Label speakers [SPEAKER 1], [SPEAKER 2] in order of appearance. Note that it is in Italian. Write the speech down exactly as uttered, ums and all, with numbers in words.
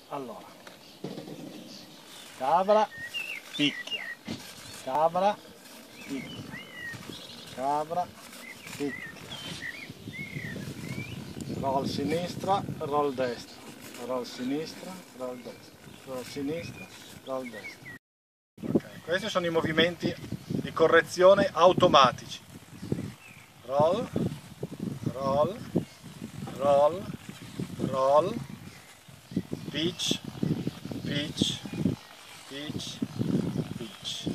[SPEAKER 1] Allora, cabra, picchia, cabra, picchia, cabra, picchia, roll sinistra, roll destra, roll sinistra, roll destra, roll sinistra, roll destra. Okay. Questi sono i movimenti di correzione automatici. Roll, roll, roll, roll, pitch, pitch, pitch, pitch.